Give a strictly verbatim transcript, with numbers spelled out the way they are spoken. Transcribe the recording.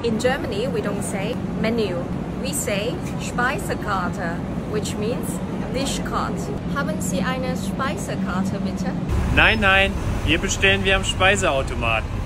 In Germany, we don't say menu. We say Speisekarte, which means dish card. Haben Sie eine Speisekarte, bitte? Nein, nein, hier bestellen wir am Speiseautomaten.